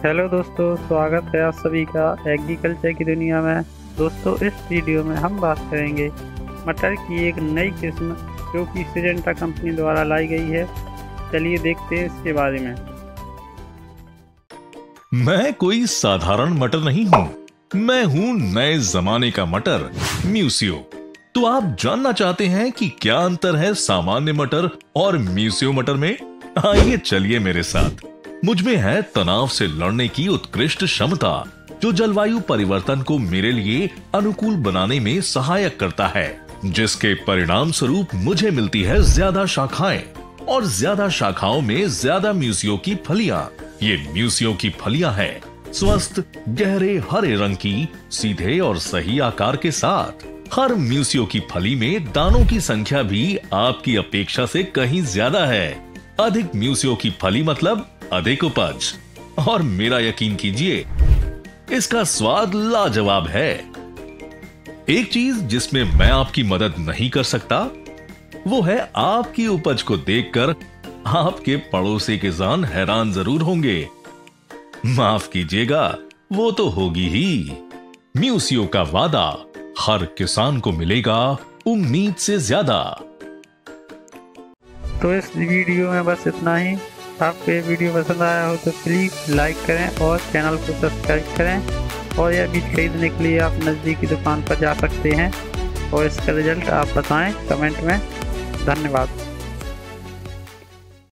Hello दोस्तों, स्वागत है आप सभी का एग्रीकल्चर की दुनिया में। दोस्तों, इस वीडियो में हम बात करेंगे मटर की एक नई किस्म जो कि सिजेंटा कंपनी द्वारा लाई गई है। चलिए देखते हैं इसके बारे में। मैं कोई साधारण मटर नहीं हूँ, मैं हूँ नए जमाने का मटर म्यूसियो। तो आप जानना चाहते हैं कि क्या अंतर है सामान्य मटर और म्यूसियो मटर में? आइए चलिए मेरे साथ। मुझ में है तनाव से लड़ने की उत्कृष्ट क्षमता जो जलवायु परिवर्तन को मेरे लिए अनुकूल बनाने में सहायक करता है, जिसके परिणाम स्वरूप मुझे मिलती है ज्यादा शाखाएं और ज्यादा शाखाओं में ज्यादा म्यूसियो की फलियां। ये म्यूसियो की फलियां है स्वस्थ गहरे हरे रंग की, सीधे और सही आकार के साथ। हर म्यूसियो की फली में दानों की संख्या भी आपकी अपेक्षा से कहीं ज्यादा है। अधिक म्यूसियो की फली मतलब अधिक उपज, और मेरा यकीन कीजिए इसका स्वाद लाजवाब है। एक चीज जिसमें मैं आपकी मदद नहीं कर सकता वो है आपकी उपज को देखकर आपके पड़ोसी किसान हैरान जरूर होंगे। माफ कीजिएगा, वो तो होगी ही। म्यूसियो का वादा हर किसान को मिलेगा उम्मीद से ज्यादा। तो इस वीडियो में बस इतना ही। आपको ये वीडियो पसंद आया हो तो प्लीज़ लाइक करें और चैनल को सब्सक्राइब करें। और यह बीज खरीदने के लिए आप नज़दीकी दुकान पर जा सकते हैं और इसका रिजल्ट आप बताएं कमेंट में। धन्यवाद।